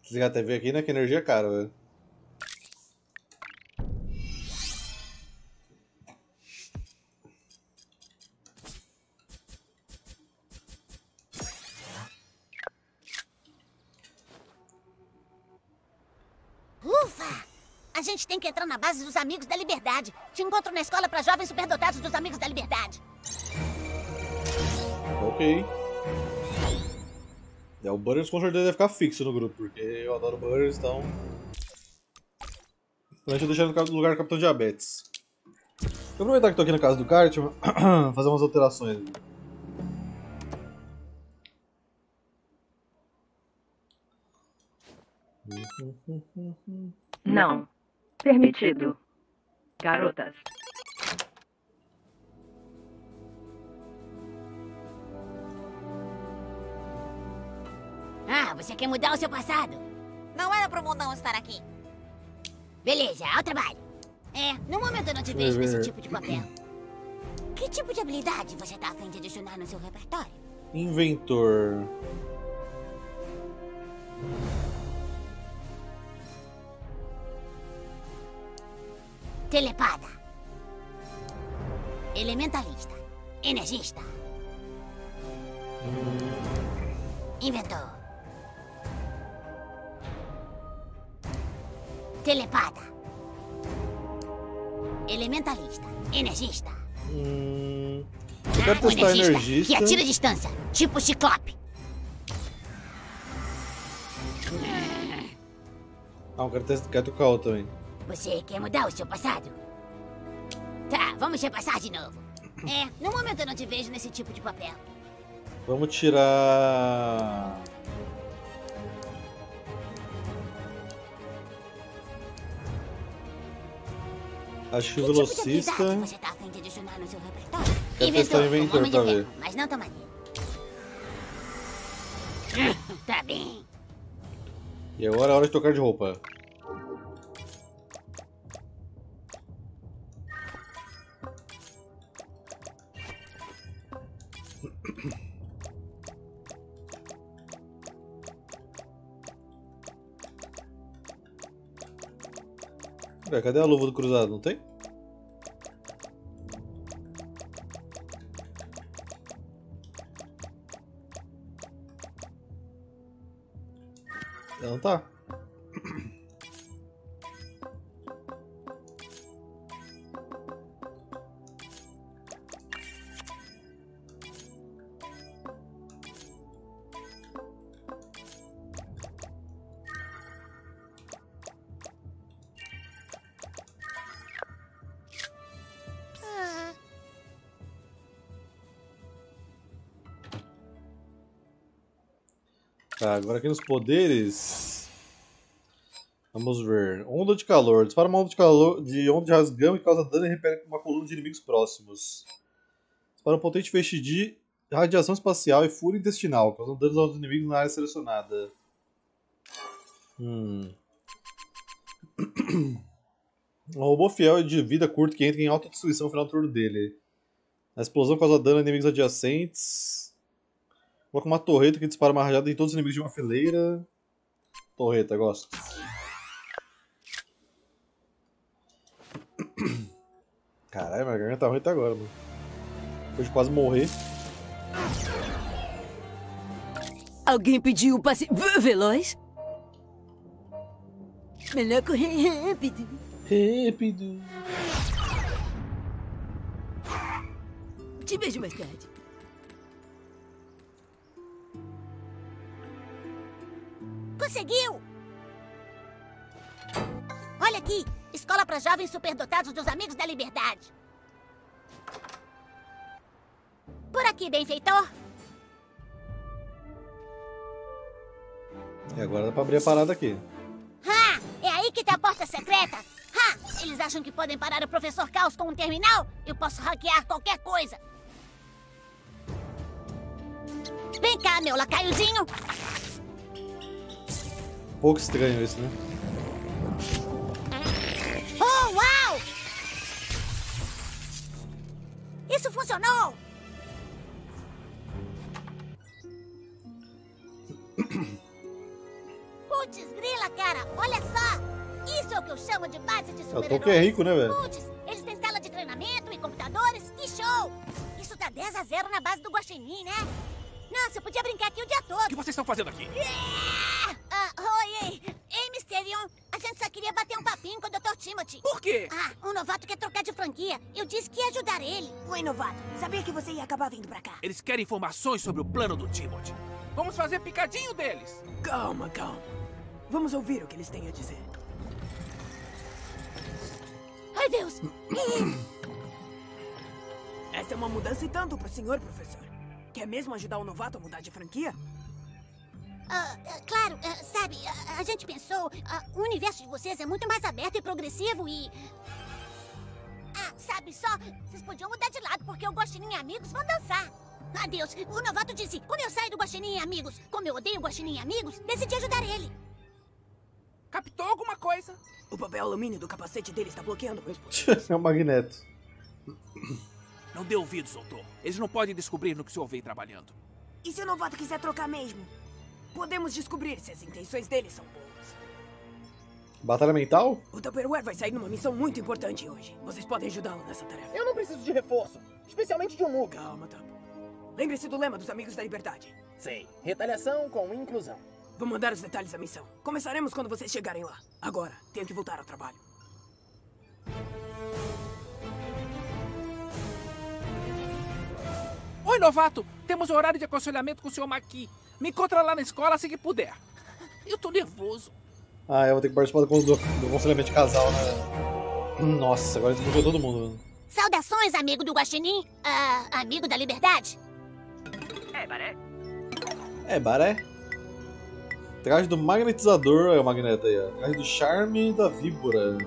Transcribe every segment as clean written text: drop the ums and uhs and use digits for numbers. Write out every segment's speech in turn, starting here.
Desligar a TV aqui, né? Que energia é cara, velho. Ufa! A gente tem que entrar na base dos Amigos da Liberdade. Te encontro na escola para jovens superdotados dos Amigos da Liberdade. Ok. O Butters com certeza deve ficar fixo no grupo, porque eu adoro o Butters, então... Deixa eu deixar no lugar do Capitão Diabetes. Vou aproveitar que tô aqui na casa do Cartman, fazer umas alterações. Não. Permitido. Garotas. Ah, você quer mudar o seu passado? Não era pro mundão estar aqui. Beleza, ao trabalho. É, no momento eu não te vejo nesse tipo de papel. Que tipo de habilidade você tá a fim de adicionar no seu repertório? Inventor. Telepada. Elementalista. Energista. Inventor. Telepada. Elementalista. Energista. Eu quero testar energista. Que atira a distância. Tipo Ciclope. Ah, quero tocar outro também. Você quer mudar o seu passado? Tá, vamos repassar de novo. É, no momento eu não te vejo nesse tipo de papel. Vamos tirar... Acho que o velocista... Que tipo de habilidade você tá a fim de adicionar no seu repertório? Quero testar o inventor pra ver. Mas não tão maneiro. Tá bem. E agora é hora de trocar de roupa. Ué, cadê a luva do cruzado? Não tem? Não tá. Tá, agora aqui nos poderes. Vamos ver. Onda de calor. Dispara uma onda de calor de onda de rasgão e causa dano e repele uma coluna de inimigos próximos. Dispara um potente feixe de radiação espacial e fúria intestinal, causando danos aos inimigos na área selecionada. Um robô fiel de vida curta que entra em autodestruição no final do turno dele. A explosão causa dano a inimigos adjacentes. Coloca uma torreta que dispara uma rajada em todos os inimigos de uma fileira. Torreta, gosto. Caralho, minha garganta tá ruim até agora, mano. Depois de quase morrer. Alguém pediu o passe veloz? Melhor correr rápido. Rápido. Te vejo mais tarde. Conseguiu! Olha aqui! Escola para jovens superdotados dos Amigos da Liberdade. Por aqui, benfeitor. E agora dá pra abrir a parada aqui. Ah, é aí que tá a porta secreta. Ah, eles acham que podem parar o Professor Caos com um terminal? Eu posso hackear qualquer coisa. Vem cá, meu lacaiozinho. Um pouco estranho isso, né? Oh, uau! Isso funcionou! Putz, Putz, grila, cara, olha só. Isso é o que eu chamo de base de O super-heróis. Tolkien é rico, né, velho? Putz, eles têm sala de treinamento e computadores. Que show! Isso tá 10-0 na base do Guaxinim, né? Nossa, eu podia brincar aqui o dia todo. O que vocês estão fazendo aqui? Oi, ei, Mysterion. A gente só queria bater um papinho com o Dr. Timothy. Por quê? O novato quer trocar de franquia. Eu disse que ia ajudar ele. Oi, novato. Sabia que você ia acabar vindo pra cá. Eles querem informações sobre o plano do Timothy. Vamos fazer picadinho deles. Calma, calma. Vamos ouvir o que eles têm a dizer. Ai, Deus. Essa é uma mudança e tanto pro senhor, professor. Quer mesmo ajudar o novato a mudar de franquia? Claro, sabe, a gente pensou, o universo de vocês é muito mais aberto e progressivo e... sabe só, vocês podiam mudar de lado porque o Guaxinim e Amigos vão dançar. Adeus, o novato disse, como eu saio do Guaxinim e Amigos, como eu odeio o Guaxinim e Amigos, decidi ajudar ele. Captou alguma coisa? O papel alumínio do capacete dele está bloqueando meus... É o Magneto. Não dê ouvidos, doutor. Eles não podem descobrir no que o senhor vem trabalhando. E se o novato quiser trocar mesmo? Podemos descobrir se as intenções dele são boas. Batalha mental? O Tupperware vai sair numa missão muito importante hoje. Vocês podem ajudá-lo nessa tarefa. Eu não preciso de reforço, especialmente de um noob. Calma, Tapo. Lembre-se do lema dos Amigos da Liberdade. Sei, retaliação com inclusão. Vou mandar os detalhes da missão. Começaremos quando vocês chegarem lá. Agora, tenho que voltar ao trabalho. Oi, novato. Temos horário de aconselhamento com o senhor Maqui. Me encontra lá na escola assim que puder. Eu tô nervoso. Eu vou ter que participar do aconselhamento de casal, né? Nossa, agora desbloqueou todo mundo, mano. Saudações, amigo do Guaxinim, amigo da Liberdade. Baré. Traje do magnetizador, é o Magneto aí, ó. Traje do charme da víbora.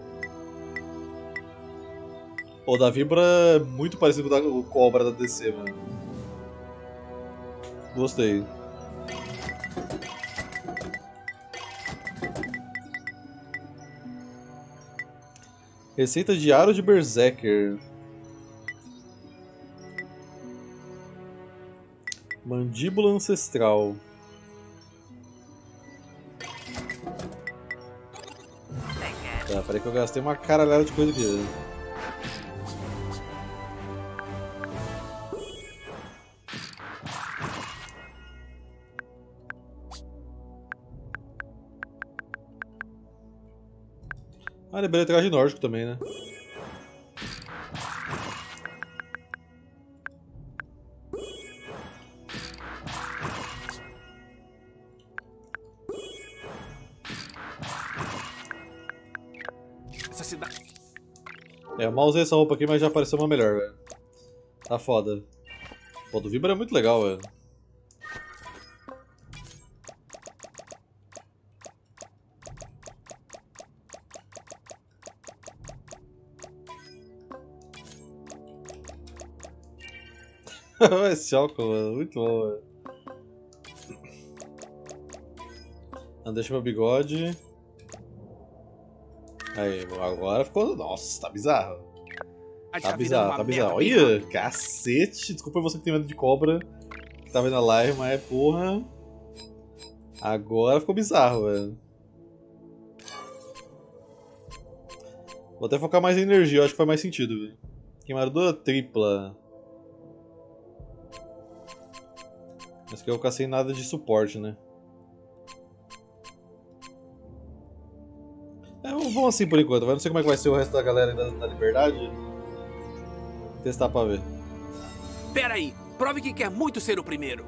O da víbora é muito parecido com o cobra da DC, mano. Gostei. Receita de aro de Berserker. Mandíbula ancestral. Tá, peraí que eu gastei uma caralhada de coisa aqui. Lembrei traje nórdico também, né? Essa cidade... Eu mal usei essa roupa aqui, mas já apareceu uma melhor, velho. Tá foda. Pô, do Vibra é muito legal, velho. Esse óculos, mano, muito bom, velho. Não deixa meu bigode. Aí, agora ficou. Nossa, tá bizarro. Tá bizarro, tá bizarro. Olha, cacete. Desculpa você que tem medo de cobra, que tá vendo a live, mas porra. Agora ficou bizarro, velho. Vou até focar mais em energia, eu acho que faz mais sentido, velho. Queimadura tripla. Mas que eu vou ficar sem nada de suporte, né? Vamos assim por enquanto, não sei como é que vai ser o resto da galera da Liberdade. Vou testar pra ver. Pera aí, prove que quer muito ser o primeiro.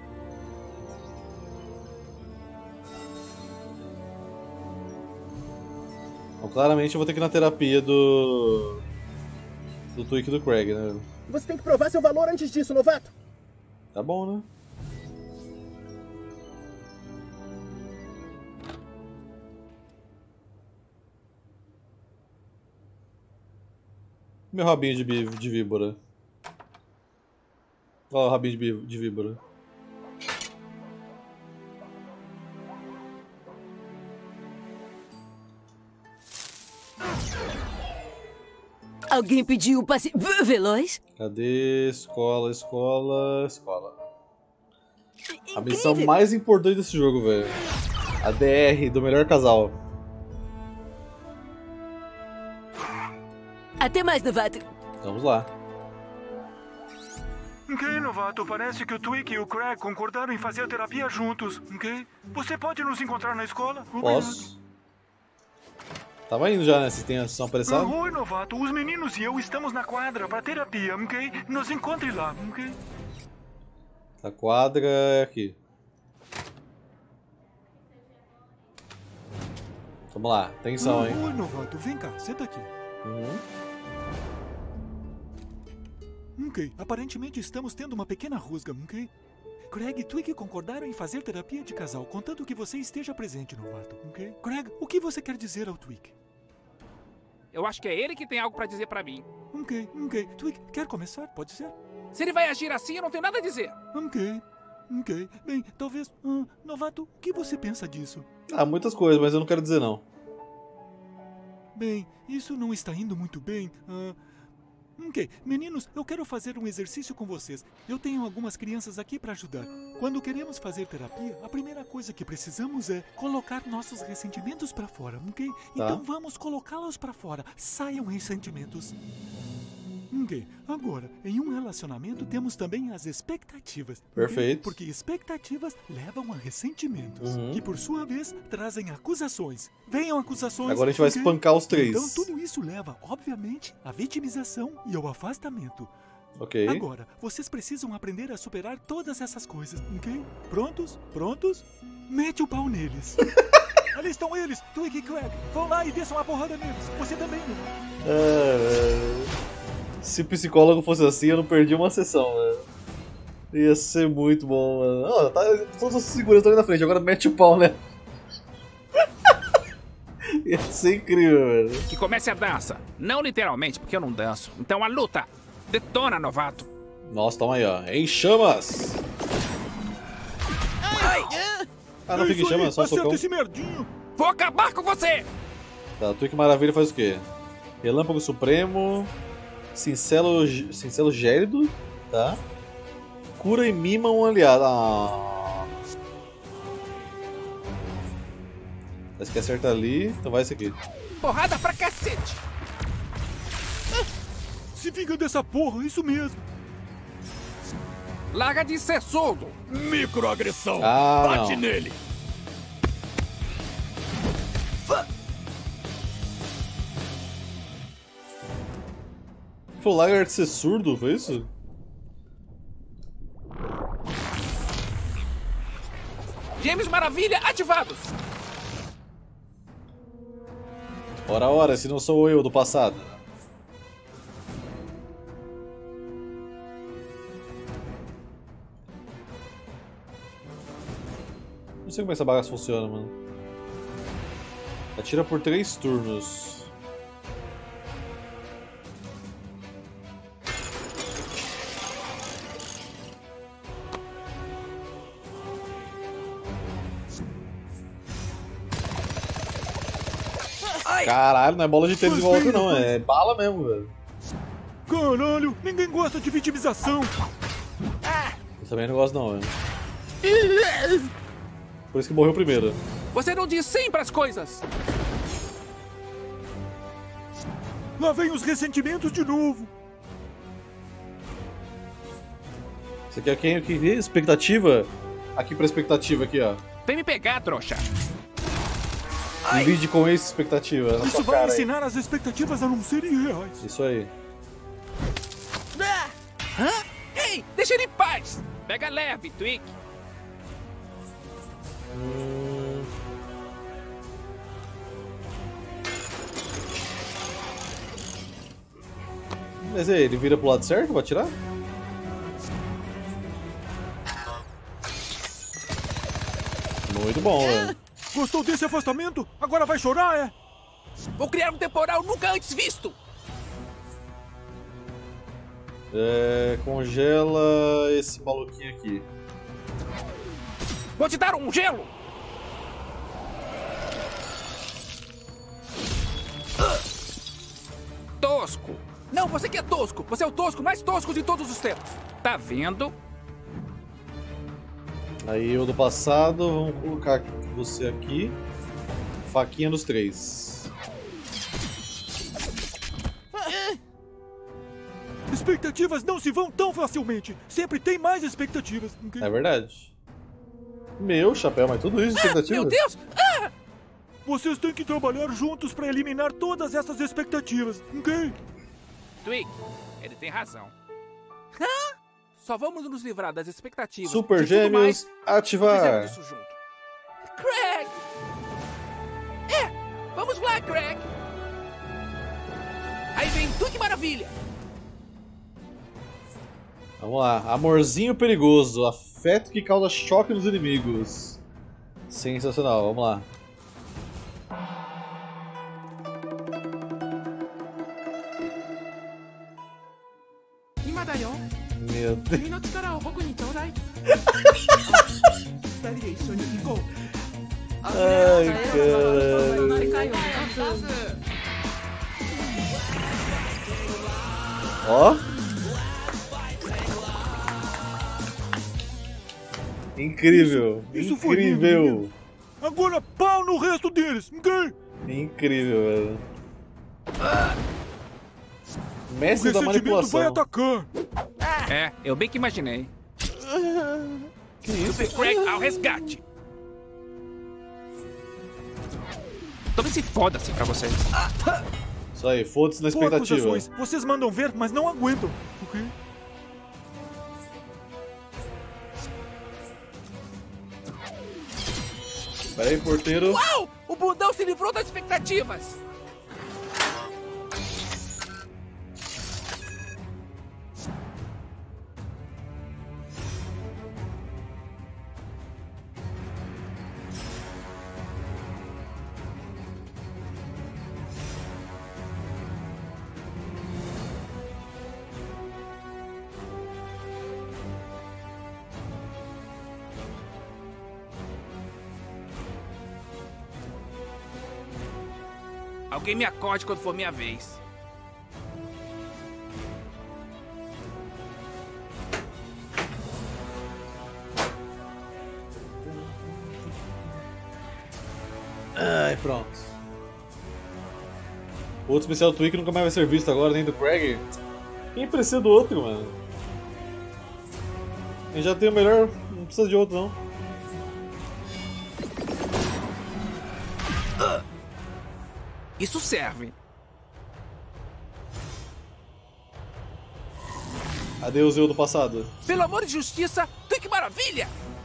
Bom, claramente eu vou ter que ir na terapia do Twig e do Craig, né? Você tem que provar seu valor antes disso, novato. Tá bom, né? Meu rabinho de víbora. Ó, o rabinho de víbora. Alguém pediu o passe veloz? Cadê? Escola, escola, escola. A missão Incrível. mais importante desse jogo, velho. A DR do melhor casal. Até mais, novato. Vamos lá. Ok, novato, parece que o Twig e o Craig concordaram em fazer a terapia juntos, ok? Você pode nos encontrar na escola? Posso. Tava indo já, né? Vocês estão apressados? Oi, novato, os meninos e eu estamos na quadra para terapia, ok? Nos encontre lá, ok? A quadra é aqui. Vamos lá, atenção, hein? Oi, novato, vem cá, senta aqui. Ok, aparentemente estamos tendo uma pequena rusga, ok? Craig e Twig concordaram em fazer terapia de casal, contanto que você esteja presente, novato, ok? Craig, o que você quer dizer ao Twig? Eu acho que é ele que tem algo pra dizer pra mim. Ok. Twig, quer começar? Pode ser? Se ele vai agir assim, eu não tenho nada a dizer. Ok. Bem, talvez... novato, o que você pensa disso? Ah, muitas coisas, mas eu não quero dizer não. Bem, isso não está indo muito bem. Ok, meninos, eu quero fazer um exercício com vocês. Eu tenho algumas crianças aqui para ajudar. Quando queremos fazer terapia, a primeira coisa que precisamos é colocar nossos ressentimentos para fora, ok? Tá. Então vamos colocá-los para fora. Saiam ressentimentos. Ok, agora, em um relacionamento temos também as expectativas. ok? Perfeito. Porque expectativas levam a ressentimentos, que por sua vez trazem acusações. Venham acusações. Agora a gente vai ok? espancar os três. Então tudo isso leva, obviamente, à vitimização e ao afastamento. Ok. Agora, vocês precisam aprender a superar todas essas coisas, ok? Prontos? Prontos? Mete o pau neles. Ali estão eles, Twig e Craig. Vão lá e desçam a porrada neles. Você também, não? Se o psicólogo fosse assim, eu não perdi uma sessão, velho. Ia ser muito bom, mano. Todos os seguranças estão ali na frente, agora mete o pau, né? Ia ser incrível, velho. Que comece a dança. Não literalmente, porque eu não danço. Então a luta. Detona, novato. Nossa, toma aí, ó. Em chamas! Ah, não fica em chamas, é só um socão. esse merdinho. Vou acabar com você! Tá, Twig Maravilha faz o quê? Relâmpago Supremo... Cincelo Gélido, tá? Cura e mima um aliado. Esse que acerta ali, então vai esse aqui. Porrada pra cacete! Se vinga dessa porra, isso mesmo. Larga de ser surdo! Microagressão. Bate nele. Foi o Lagar de ser surdo, foi isso? Gêmeos Maravilha ativados! Ora, se não sou eu do passado. Não sei como essa bagaça funciona, mano. Atira por 3 turnos. Caralho, não é bola de tênis igual outra não, é bala mesmo, velho. Caralho, ninguém gosta de vitimização. Eu também não gosto não, velho. Por isso que morreu primeiro. Você não diz sim pras coisas! Lá vem os ressentimentos de novo. Você quer quem aqui? Expectativa? Aqui pra expectativa, aqui, ó. Vem me pegar, trouxa! Divide com essa expectativa. Na Isso sua vai cara ensinar as expectativas a não serem reais. Isso aí. Hã? Ei, deixa ele em paz! Pega leve, Twig! Mas aí, ele vira pro lado certo pra atirar? Muito bom, velho. Gostou desse afastamento? Agora vai chorar, é? Vou criar um temporal nunca antes visto! Congela esse maluquinho aqui. Vou te dar um gelo! Tosco! Não, você que é tosco! Você é o tosco mais tosco de todos os tempos! Tá vendo? Aí o do passado, vamos colocar aqui você aqui. Faquinha nos 3. Expectativas não se vão tão facilmente. Sempre tem mais expectativas. Ok? É verdade. Meu chapéu, mas tudo isso expectativa? Meu Deus! Vocês têm que trabalhar juntos para eliminar todas essas expectativas. Ok? Twig, ele tem razão. Só vamos nos livrar das expectativas. Super de tudo Gêmeos, mais, ativar. fizemos isso junto. Craig! Vamos lá, Craig! Aí vem Twig Maravilha! Vamos lá. Amorzinho perigoso. Afeto que causa choque nos inimigos. Sensacional, vamos lá. Meu Deus. Ai, caralho. Ó. Incrível. Isso foi lindo, Incrível. menino. Agora pau no resto deles. Ok? Incrível, velho. O Mestre da ressentimento vai manipulação. atacar. É, eu bem que imaginei. Que isso? Super Craig ao resgate! Talvez se foda-se pra vocês. Isso aí, foda-se na Pô, expectativa. acusações. Vocês mandam ver, mas não aguentam. Ok? Pera aí, porteiro. Uau! O bundão se livrou das expectativas! Alguém me acorde quando for minha vez. Ai, pronto. O outro especial do Twig nunca mais vai ser visto agora, nem do Craig. Quem precisa do outro, mano? Quem já tem o melhor, não precisa de outro, não. Isso serve. Adeus, eu do passado. Pelo amor de justiça, Twig Maravilha!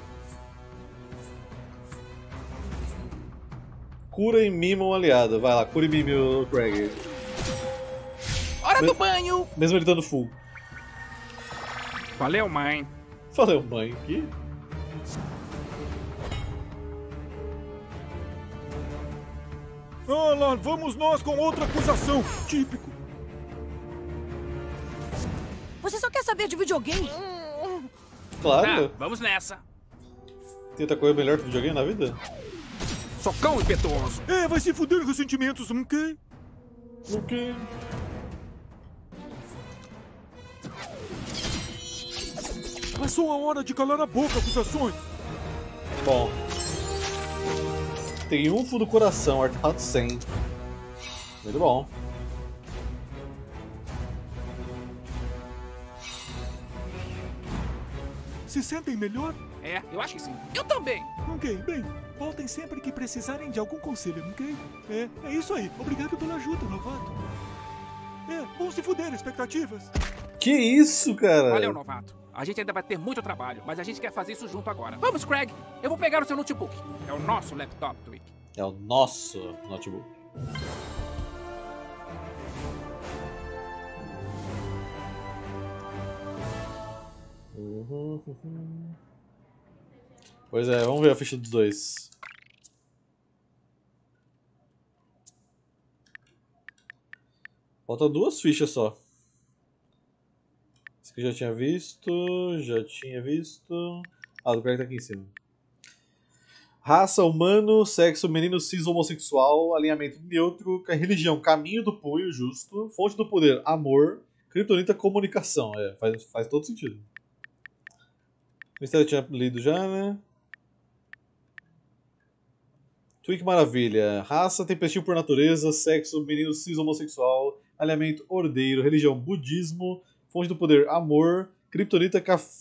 Cura e mima um aliado. Vai lá, cura e mime o Craig. Hora do banho! Mesmo ele dando full. Valeu, mãe. Valeu, mãe. Que? Ah, lá vamos nós com outra acusação. Típico. Você só quer saber de videogame? Claro. Tá, vamos nessa. Tem outra coisa melhor que videogame na vida? Socão impetuoso. É, vai se fuder ressentimentos, ok? Ok. Passou a hora de calar a boca, acusações. Bom. Triunfo do coração, artefato 100. Muito bom. Se sentem melhor? É, eu acho que sim. Eu também. Ok, bem. Voltem sempre que precisarem de algum conselho, ok? É isso aí. Obrigado pela ajuda, novato. Vão se fuder, expectativas. Que isso, cara? Valeu, novato. A gente ainda vai ter muito trabalho, mas a gente quer fazer isso junto agora. Vamos, Craig. Eu vou pegar o seu notebook. É o nosso laptop, Twig. É o nosso notebook. Pois é, vamos ver a ficha dos dois. Falta 2 fichas só. Esse aqui eu já tinha visto. Já tinha visto. Ah, o Craig tá aqui em cima. Raça humano, sexo menino cis homossexual, alinhamento neutro, religião caminho do punho justo, fonte do poder amor, criptonita comunicação. Faz todo sentido. O mistério eu tinha lido já, né? Twink Maravilha. Raça, tempestivo por natureza, sexo, menino cis homossexual, alinhamento ordeiro, religião budismo, fonte do poder amor, criptonita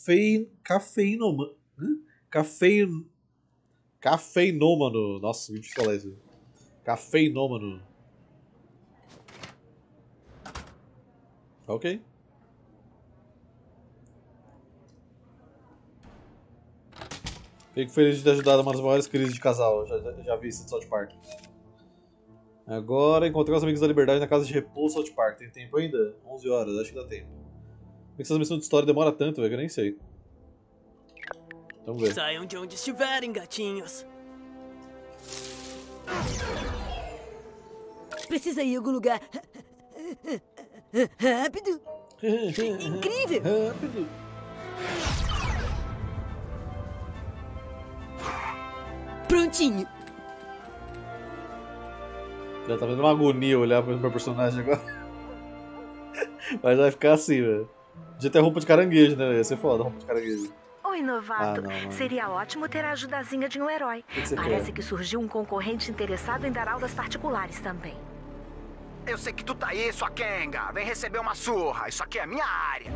cafeinômano. Nossa, que difícil falar isso. Cafeinômano. Ok. Fico feliz de ter ajudado uma das maiores crises de casal. Já vi isso no South Park. Agora encontrei os amigos da liberdade na casa de repouso South Park. Tem tempo ainda? 11 horas, acho que dá tempo. Por que essas missões de história demoram tanto, velho? Que eu nem sei. Vamos ver. Saiam de onde estiverem, gatinhos. Precisa ir a algum lugar. Rápido. Incrível. Rápido. Prontinho. Já tá vendo uma agonia olhar pro meu personagem agora. Mas vai ficar assim, velho. Podia ter roupa de caranguejo, né? Ia ser foda, roupa de caranguejo. Oi, novato. Não. Seria ótimo ter a ajudazinha de um herói. Parece que surgiu um concorrente interessado em dar aulas particulares também. Eu sei que tu tá aí, sua Kenga. Vem receber uma surra. Isso aqui é a minha área.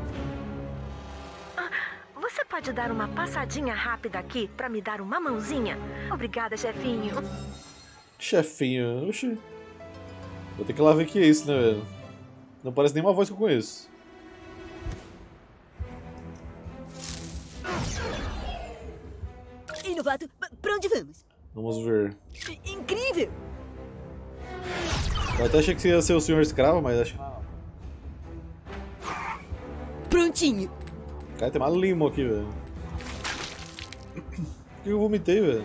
Você pode dar uma passadinha rápida aqui pra me dar uma mãozinha? Obrigada, chefinho. Chefinho, oxi. Vou ter que ir lá ver o que é isso, né, velho? Não parece nenhuma voz que eu conheço. Ei, novato, pra onde vamos? Vamos ver. Incrível! Eu até achei que ia ser o senhor escravo, mas acho que não. Prontinho. Cara, tem uma limo aqui, velho. Por que eu vomitei, velho?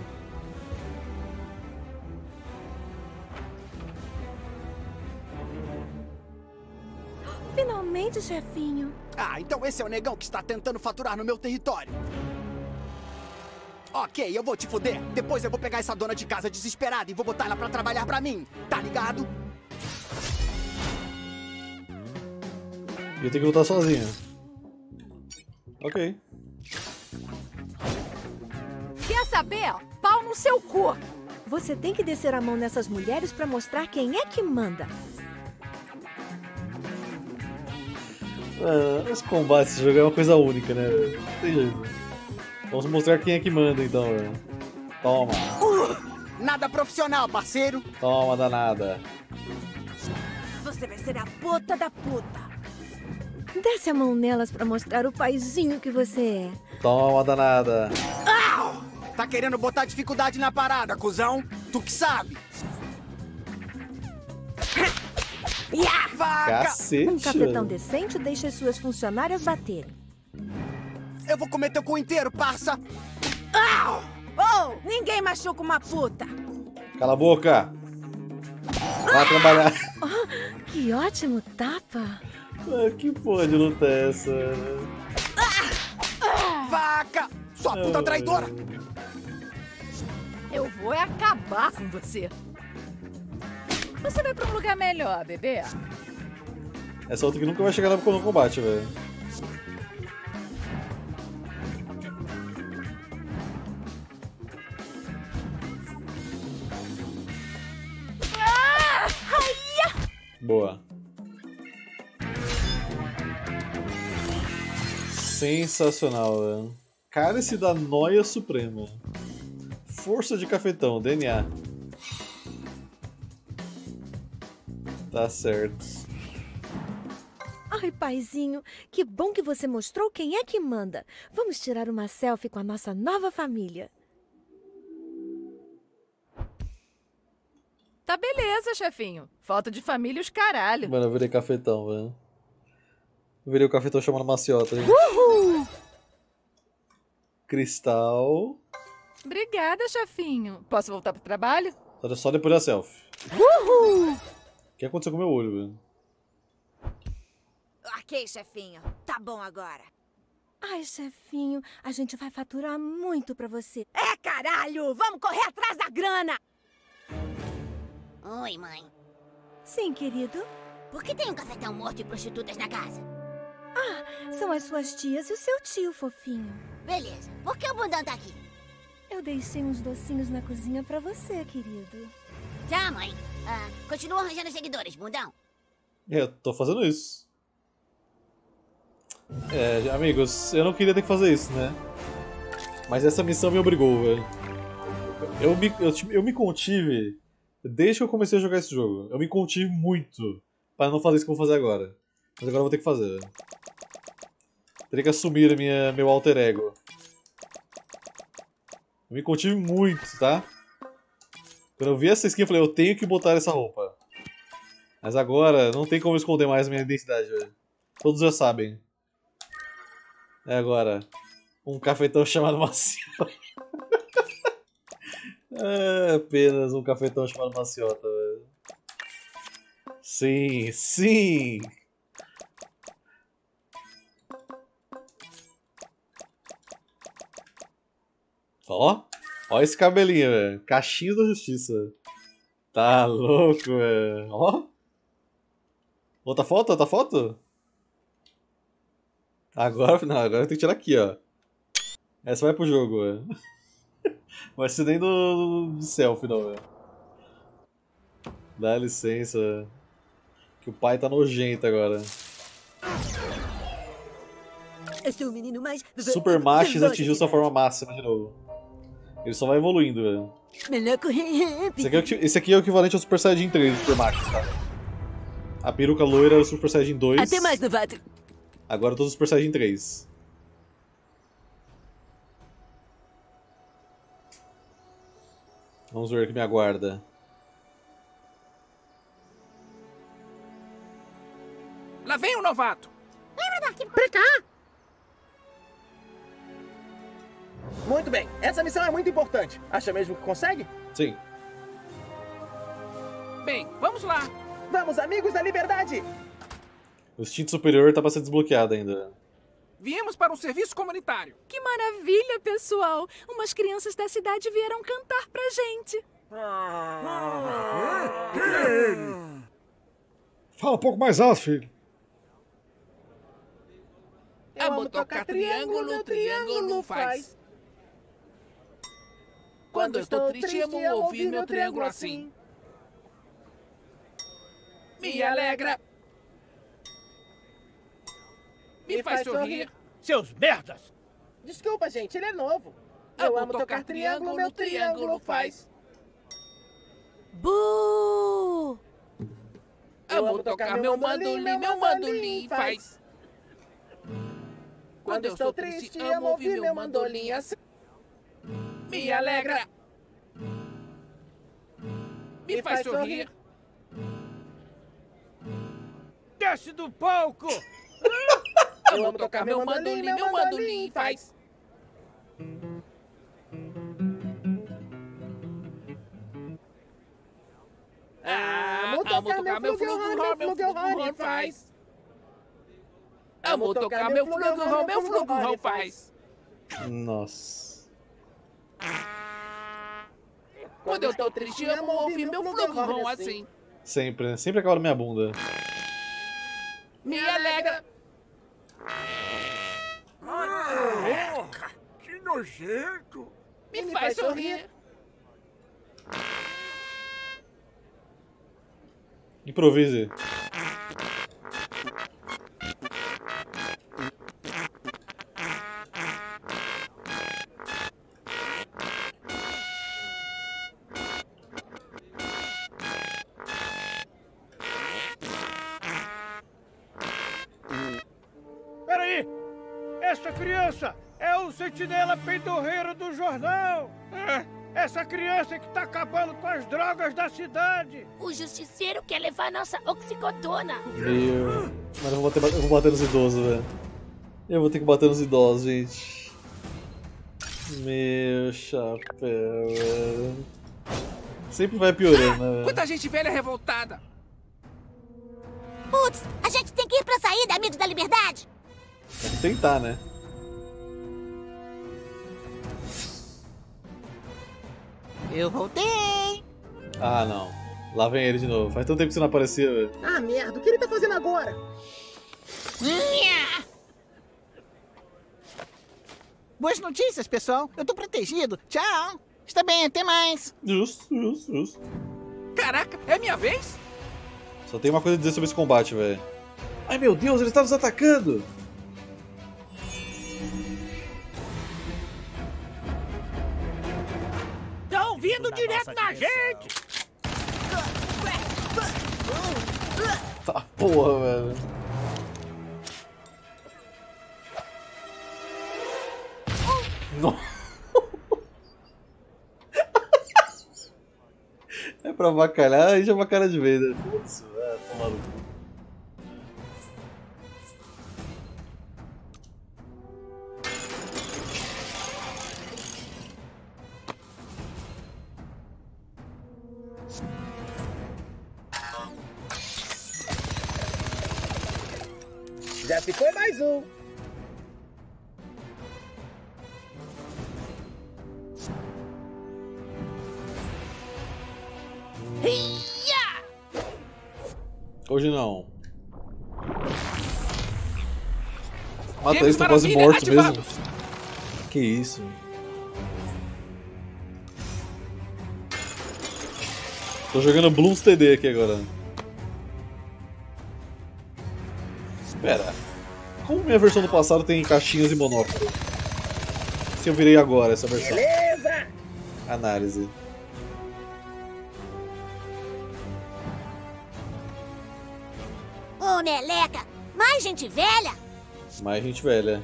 Finalmente, chefinho. Ah, então esse é o negão que está tentando faturar no meu território. Ok, eu vou te fuder. Depois eu vou pegar essa dona de casa desesperada e vou botar ela pra trabalhar pra mim. Tá ligado? Eu tenho que voltar sozinho. Ok. Quer saber? Pau no seu cu! Você tem que descer a mão nessas mulheres pra mostrar quem é que manda. Os combates desse jogo é uma coisa única, né? Não tem jeito. Vamos mostrar quem é que manda então, velho. Toma. Nada profissional, parceiro. Toma, danada. Você vai ser a puta da puta. Desce a mão nelas pra mostrar o paizinho que você é. Toma, danada. Tá querendo botar dificuldade na parada, cuzão? Tu que sabe. Vaca! Cacete. Um cafetão decente deixa as suas funcionárias baterem. Eu vou comer teu cu inteiro, parça. Oh, ninguém machuca uma puta. Cala a boca. Vai trabalhar. Oh, que ótimo tapa. Que porra de luta é essa? Vaca! Sua puta traidora! Eu vou acabar com você. Você vai pra um lugar melhor, bebê. Essa outra que nunca vai chegar no combate, velho. Boa. Sensacional, velho. Cálice da Noia Suprema. Força de cafetão, DNA. Tá certo. Ai, paizinho, que bom que você mostrou quem é que manda. Vamos tirar uma selfie com a nossa nova família. Tá beleza, chefinho. Falta de família os caralho. Mano, eu virei cafetão, velho. Eu virei o cafetão chamando maciota, gente. Uhul! Cristal. Obrigada, chefinho. Posso voltar pro trabalho? Só depois da selfie. Uhul! O que aconteceu com o meu olho, velho? Ok, chefinho. Tá bom agora. Ai, chefinho, a gente vai faturar muito pra você. É, caralho! Vamos correr atrás da grana! Oi, mãe. Sim, querido. Por que tem um cafetão morto e prostitutas na casa? Ah, são as suas tias e o seu tio, fofinho. Beleza. Por que o bundão tá aqui? Eu deixei uns docinhos na cozinha pra você, querido. Tá, mãe. Continua arranjando seguidores, bundão. Eu tô fazendo isso. Amigos, eu não queria ter que fazer isso, né? Mas essa missão me obrigou, velho. Eu me contive desde que eu comecei a jogar esse jogo. Eu me contive muito para não fazer isso que eu vou fazer agora. Mas agora eu vou ter que fazer, velho. Teria que assumir meu alter ego. Eu me contive muito, tá? Quando eu vi essa skin, eu falei, eu tenho que botar essa roupa. Mas agora, não tem como esconder mais a minha identidade, velho. Todos já sabem. É agora. Um cafetão chamado Maciota. É apenas um cafetão chamado Maciota, velho. Sim, sim! Ó esse cabelinho, velho. Cachinho da Justiça. Tá louco, velho. Ó. Outra foto? Outra foto? Agora, não, agora tem que tirar aqui, ó. Essa vai pro jogo, velho. Vai ser nem de selfie, não, velho. Dá licença, velho. Que o pai tá nojento agora. Eu sou o menino mais... Super Machis atingiu sua forma máxima de novo. Ele só vai evoluindo, velho. Melhor correr. Esse aqui é o equivalente ao Super Saiyajin 3 do Super Machis, tá? A peruca loira é o Super Saiyajin 2. Até mais, novato. Agora todos os Super Saiyajin 3. Vamos ver o que me aguarda. Lá vem o novato. Lembra do arquivo? Pra cá. Muito bem, essa missão é muito importante. Acha mesmo que consegue? Sim. Bem, vamos lá. Vamos, amigos da liberdade! O instinto superior tá pra ser desbloqueado ainda. Viemos para um serviço comunitário. Que maravilha, pessoal! Umas crianças da cidade vieram cantar pra gente. Fala um pouco mais alto, filho. Amo tocar triângulo, triângulo faz. Quando eu estou triste, amo ouvir meu triângulo assim. Me alegra. Me faz sorrir. Seus merdas! Desculpa, gente, ele é novo. Eu amo tocar triângulo, meu triângulo faz. Buuu! Amo tocar meu mandolim faz. Quando eu estou triste, amo ouvir meu mandolim assim. Me alegra. Me faz sorrir. Desce do palco! Amo tocar meu mandolim faz. Amo tocar meu flugelhorn faz. Amo tocar meu flugelhorn faz. Nossa. Quando eu estou triste, amo ouvir meu flugelhorn assim. Sempre, né? Sempre acaba na minha bunda. Me alegra. Que nojento! Me faz sorrir. Improvise. Peraí! Essa criança é o sentinela peidorreiro do jornal! Essa criança que tá acabando com as drogas da cidade! O justiceiro quer levar nossa oxicodona! Mas eu vou bater nos idosos, velho. Eu vou ter que bater nos idosos, gente. Meu chapéu, velho. Sempre vai piorando, né, velho? Quanta gente velha revoltada! Putz, a gente tem que ir pra saída, amigos da liberdade! Vamos tentar, né? Eu voltei! Ah, não. Lá vem ele de novo. Faz tanto tempo que você não aparecia, velho. Ah, merda, o que ele tá fazendo agora? Boas notícias, pessoal. Eu tô protegido. Tchau. Está bem, até mais. Justo. Caraca, é minha vez? Só tem uma coisa a dizer sobre esse combate, velho. Ai meu Deus, ele está nos atacando! Estão vindo direto na gente! Tá porra, velho. Nossa. É pra avacalhar, aí já avacalha de vez, né? Putz, tomar no cu. Já se foi mais um. Hoje não. Mata eles, estão quase mortos mesmo. Que isso? Tô jogando Bloons TD aqui agora. Espera. Como minha versão do passado tem caixinhas e monóculo? Se eu virei agora essa versão? Beleza! Análise. Ô, meleca! Mais gente velha? Mais gente velha.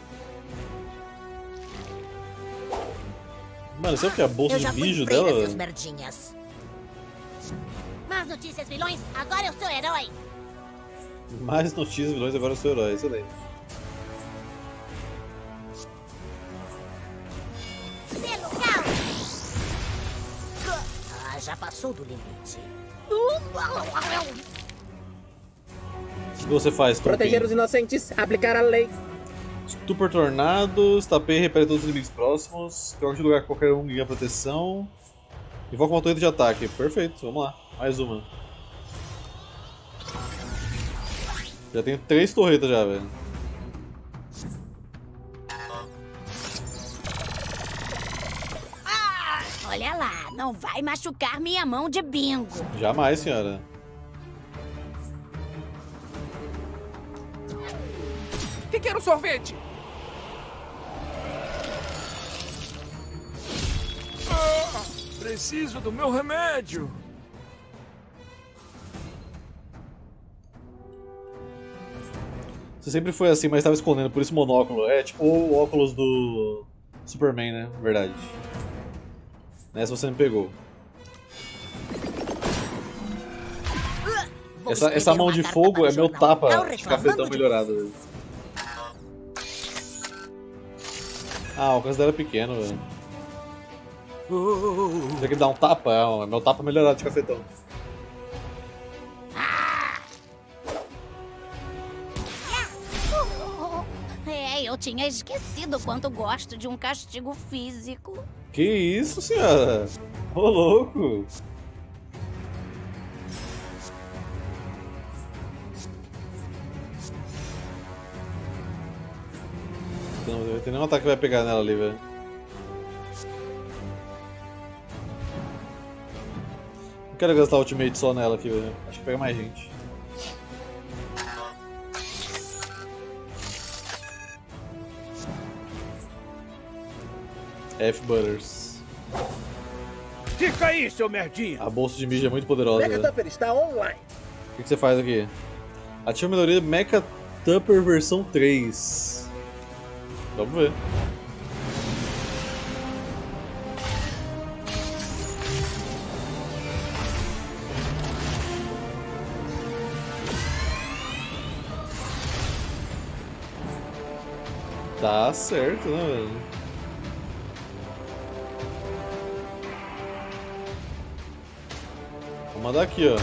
Mano, sabe o que é a bolsa de mijo dela? Seus merdinhas. Más notícias, vilões! Agora eu sou herói! Mais notícias, vilões, agora eu sou herói. Excelente. Pelo caos! Ah, já passou do limite. O que você faz, Proteger os inocentes, aplicar a lei. Super Tornados, tapei e repele todos os inimigos próximos. Troca de lugar com qualquer um, ganha proteção. Invoca uma torreta de ataque. Perfeito, vamos lá. Mais uma. Já tenho 3 torretas já, velho. Ah, olha lá, não vai machucar minha mão de bingo. Jamais, senhora. Que quero sorvete? Preciso do meu remédio. Você sempre foi assim, mas estava escondendo por esse monóculo. É tipo o óculos do Superman, né? Verdade. Nessa você me pegou. Essa mão de fogo é meu tapa de cafetão melhorado, velho. Ah, o alcance dela é pequeno, velho. Tem que dar um tapa, é meu tapa melhorado de cafetão. É, eu tinha esquecido o quanto gosto de um castigo físico. Que isso, senhora? Ô, louco! Não tem nenhum ataque que vai pegar nela ali, velho. Não quero gastar ultimate só nela aqui, velho. Acho que pega mais gente. F-Butters. Fica aí, seu merdinha! A bolsa de mijo é muito poderosa. Mecha Tupper está online. O que você faz aqui? Ativa a melhoria Mecha Tupper versão 3. Vamos ver. Tá certo, né, velho? Vou mandar aqui, ó.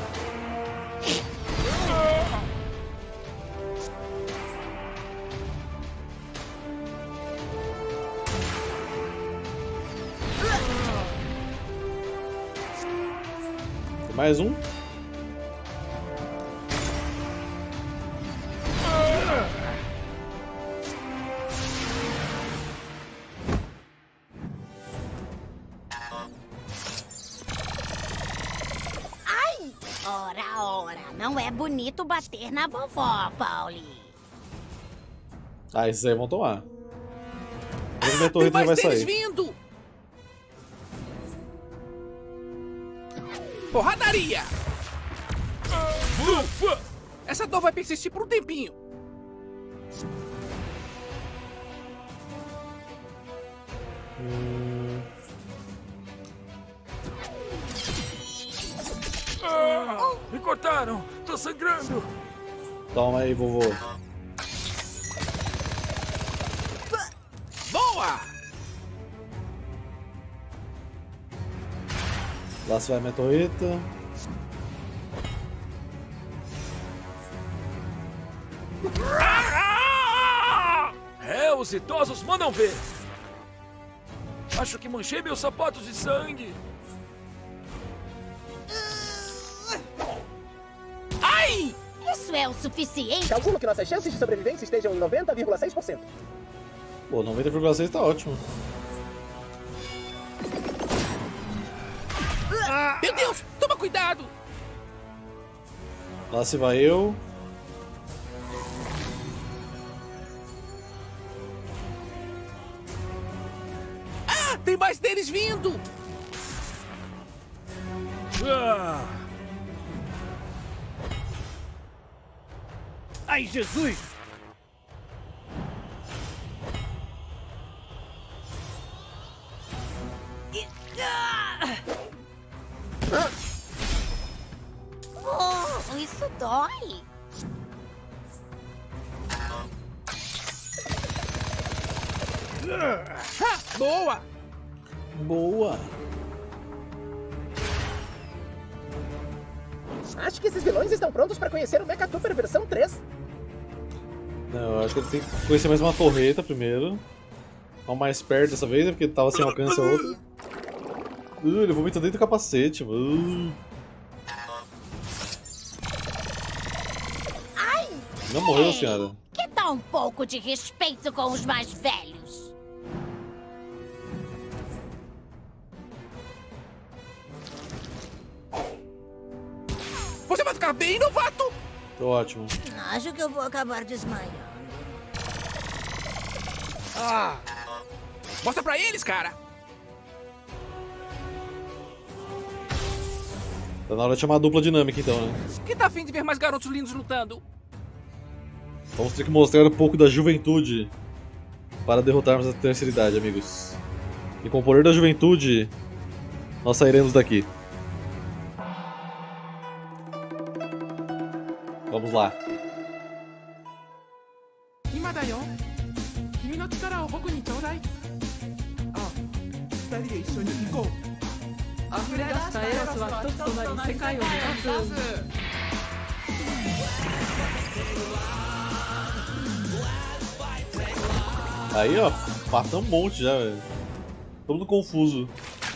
Tem mais um. Ora, ora, não é bonito bater na vovó, Pauli. Ah, esses aí vão tomar. Minha Tem torreta já mais vai deles sair. vindo! Porradaria! Ufa! Essa dor vai persistir por um tempinho. Me cortaram! Tô sangrando! Toma aí, vovô. Boa! Lá se vai minha torreta. É, os idosos mandam ver! Acho que manchei meus sapatos de sangue! Ai! Isso é o suficiente? Calculo que nossas chances de sobrevivência estejam em 90,6%. Pô, 90,6 tá ótimo. Meu Deus! Toma cuidado! Lá se vai eu. Ah! Tem mais deles vindo! Ai, Jesus! Oh, isso dói. Boa! Boa! Acho que esses vilões estão prontos para conhecer o Mecha Super versão 3. Não, eu acho que ele tem que conhecer mais uma torreta primeiro. Vamos mais perto dessa vez, né? Porque tava sem alcance a outra. Ele vomita dentro do capacete, mano. Ai! Não morreu, senhora. Que tal um pouco de respeito com os mais velhos? Você vai ficar bem, novato? Tô ótimo. Acho que eu vou acabar desmaiando. Ah! Mostra pra eles, cara! Tá na hora de chamar a dupla dinâmica então, né? Quem tá afim de ver mais garotos lindos lutando? Vamos ter que mostrar um pouco da juventude para derrotarmos a terceira idade, amigos. E com o poder da juventude, nós sairemos daqui. Vamos lá. 今だよ君の力を僕にちょうだいあ、二人で一緒に行こう溢れ出したエロスは一つとなり世界を目指す Aí, ó, passa um monte já, velho. Todo mundo confuso.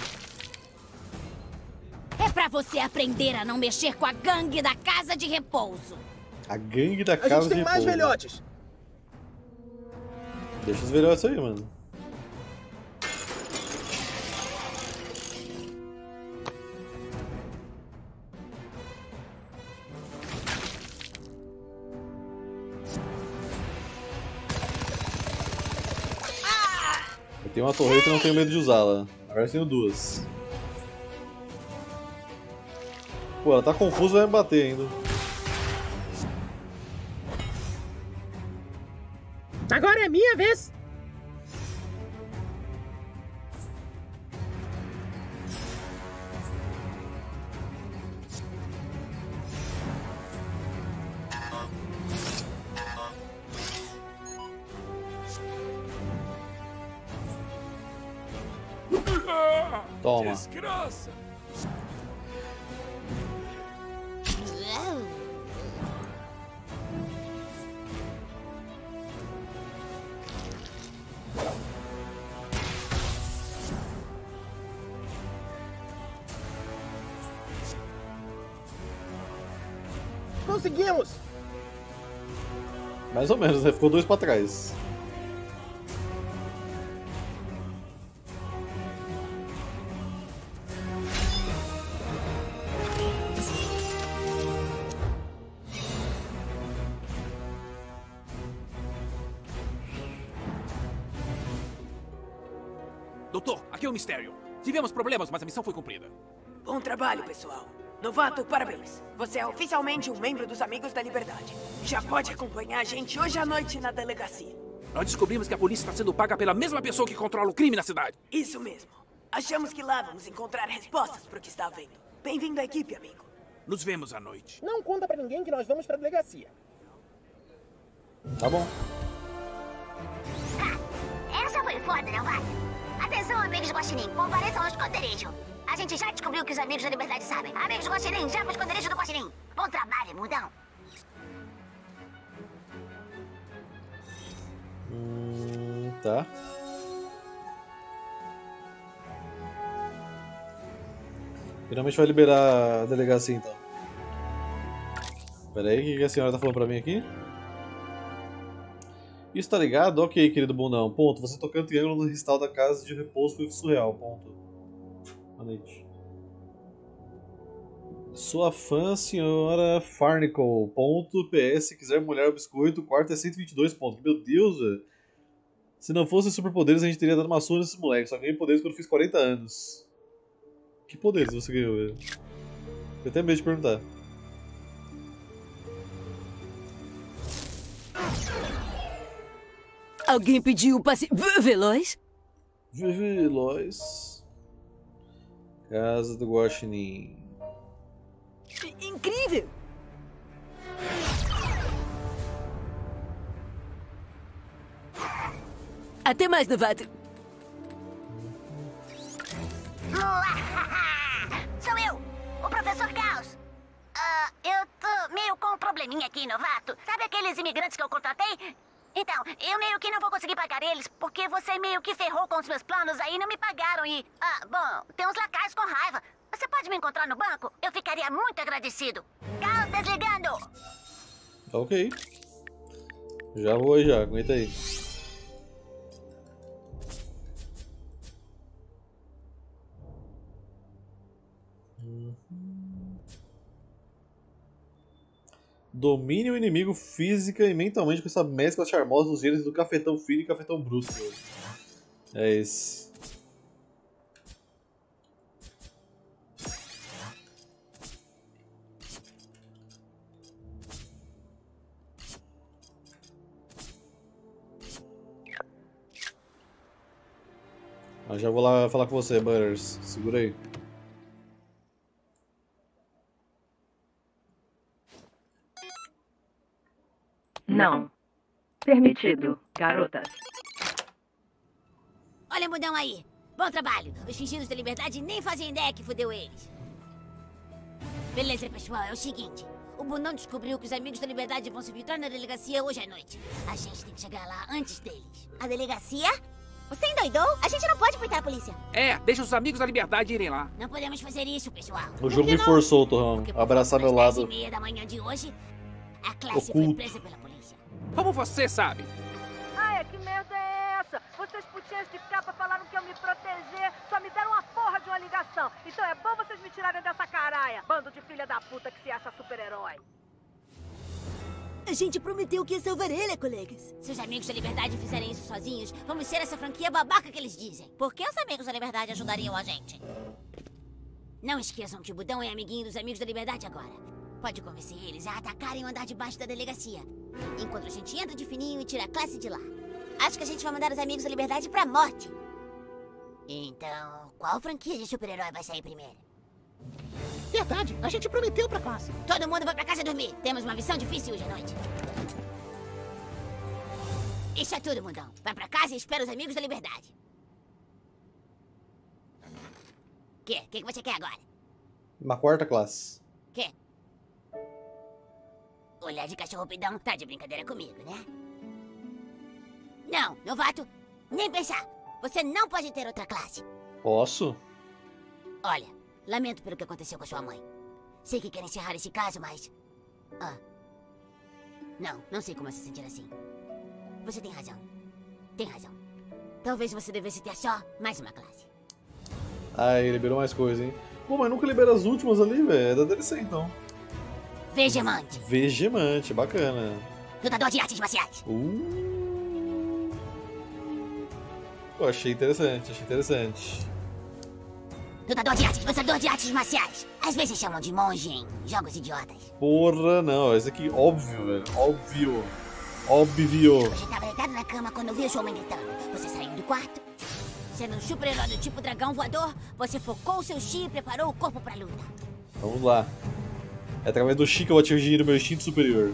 É pra você aprender a não mexer com a gangue da Casa de Repouso. A gangue da A Casa gente de tem mais Repouso. velhotes. Deixa os velhotes aí, mano. Eu tenho uma torreta e não tenho medo de usá-la. Agora eu tenho duas. Pô, ela tá confusa e vai me bater ainda. Agora é minha vez. Toma. Desgraça! Conseguimos! Mais ou menos, né? Ficou dois pra trás. Doutor, aqui é o Mistério. Tivemos problemas, mas a missão foi cumprida. Bom trabalho, pessoal. Novato, parabéns. Você é oficialmente um membro dos Amigos da Liberdade. Já pode acompanhar a gente hoje à noite na delegacia. Nós descobrimos que a polícia está sendo paga pela mesma pessoa que controla o crime na cidade. Isso mesmo. Achamos que lá vamos encontrar respostas para o que está havendo. Bem-vindo à equipe, amigo. Nos vemos à noite. Não conta pra ninguém que nós vamos pra delegacia. Tá bom. Essa foi foda, não vai? Atenção, amigos do Guaxinim, compareçam ao esconderijo. A gente já descobriu o que os Amigos da Liberdade sabem. Amigos do Guaxinim, já pro esconderijo do Guaxinim. Bom trabalho, mundão. Tá. Finalmente vai liberar a delegacia, então. Pera aí, o que a senhora tá falando pra mim aqui? Isso tá ligado? Ok, querido bundão. Ponto. Você tocando triângulo no cristal da casa de repouso foi surreal. Ponto. Boa noite. Sua fã, senhora Farnicle. Ponto. PS, se quiser molhar o biscoito, o quarto é 122 pontos. Meu Deus, velho. Se não fosse superpoderes, a gente teria dado uma surra nesses moleques. Só ganhei poderes quando eu fiz 40 anos. Que poderes você ganhou, velho? Eu tenho medo de perguntar. Alguém pediu o passe... Veloz? Veloz. Casa do Guaxinim. Incrível! Até mais, novato. Sou eu, o Professor Caos. Eu tô meio com um probleminha aqui, novato. Sabe aqueles imigrantes que eu contratei? Então, eu meio que não vou conseguir pagar eles, porque você meio que ferrou com os meus planos aí e não me pagaram e... bom, tem uns lacaios com raiva. Você pode me encontrar no banco? Eu ficaria muito agradecido. Caos desligando! Ok. Já vou aí já, aguenta aí. Domine o inimigo física e mentalmente com essa mescla charmosa dos gêneros do cafetão fino e cafetão bruto. É esse. Já vou lá falar com você, Butters. Segura aí. Não. Permitido, garotas. Olha, mudão aí. Bom trabalho. Os fingidos da liberdade nem fazem ideia que fudeu eles. Beleza, pessoal. É o seguinte. O Bundão descobriu que os Amigos da Liberdade vão se infiltrar na delegacia hoje à noite. A gente tem que chegar lá antes deles. A delegacia? Você endoidou? A gente não pode enfrentar a polícia. Deixa os Amigos da Liberdade irem lá. Não podemos fazer isso, pessoal. O jogo me forçou, Torrão. Abraçar meu lado. 10h30 da manhã de hoje, a classe foi presa pela polícia. Como você sabe? Ai, que merda é essa? Vocês putinhas de capa falaram que iam me proteger, só me deram uma porra de uma ligação. Então é bom vocês me tirarem dessa caralha, bando de filha da puta que se acha super-herói. A gente prometeu que ia salvar ele, colegas. Se os Amigos da Liberdade fizerem isso sozinhos, vamos ser essa franquia babaca que eles dizem. Por que os Amigos da Liberdade ajudariam a gente? Não esqueçam que o Budão é amiguinho dos Amigos da Liberdade agora. Pode convencer eles a atacarem o andar de baixo da delegacia, enquanto a gente entra de fininho e tira a classe de lá. Acho que a gente vai mandar os Amigos da Liberdade pra morte. Então, qual franquia de super-herói vai sair primeiro? Verdade, a gente prometeu pra classe. Todo mundo vai pra casa dormir. Temos uma missão difícil hoje à noite. Isso é tudo, mundão. Vai pra casa e espera os Amigos da Liberdade. O que você quer agora? Uma quarta classe. Quê? Olhar de cachorro pidão tá de brincadeira comigo, né? Não, novato, nem pensar. Você não pode ter outra classe. Posso? Olha, lamento pelo que aconteceu com a sua mãe. Sei que quer encerrar esse caso, mas... Não sei como se sentir assim. Você tem razão. Tem razão. Talvez você devesse ter só mais uma classe. Ai, liberou mais coisa, hein? Pô, mas nunca libera as últimas ali, velho. É da DLC, então. Vegemante. Vegemante, bacana. Lutador de artes marciais. Pô, achei interessante, achei interessante. Lutador de artes marciais. Às vezes chamam de monge em jogos idiotas. Porra, não. Esse aqui, óbvio, velho. Óbvio. Óbvio. Você estava deitado na cama quando viu sua mãe gritando. Você saiu do quarto. Sendo um super-herói do tipo dragão voador, você focou seu chi e preparou o corpo pra luta. Vamos lá. É através do chi que eu vou atingir o meu instinto superior.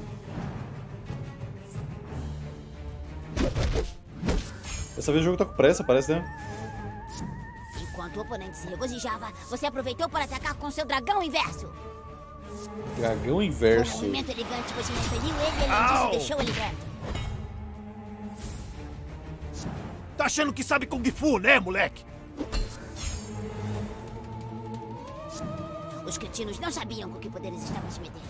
Dessa vez o jogo tá com pressa, parece, né? Enquanto o oponente se regozijava, você aproveitou para atacar com seu dragão inverso. Dragão Com inverso. um movimento elegante, você repeliu ele e além disso deixou ele dentro. Tá achando que sabe Kung Fu, né, moleque? Os cretinos não sabiam com que poderes estavam se metendo.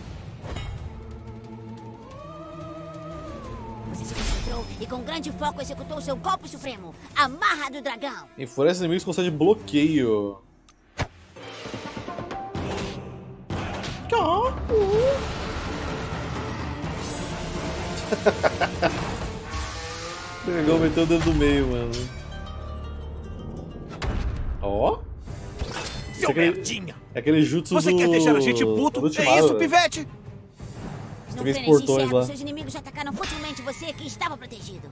Você se concentrou e com grande foco executou seu golpe supremo, a Marra do Dragão. Enfurece inimigos com de bloqueio. Legal, meteu o dedo do meio, mano. Ó. Seu merdinha! É aquele jutsu Você do... quer deixar a gente puto? É isso, pivete? No frenesi certo, seus inimigos atacaram fortemente você que estava protegido.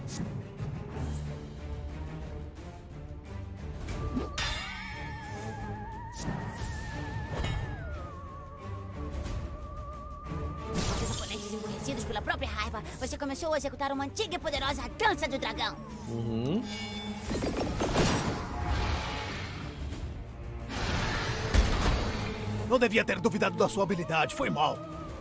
Com seus oponentes emburrecidos pela própria raiva, você começou a executar uma antiga e poderosa dança do dragão. Uhum. Não devia ter duvidado da sua habilidade, foi mal.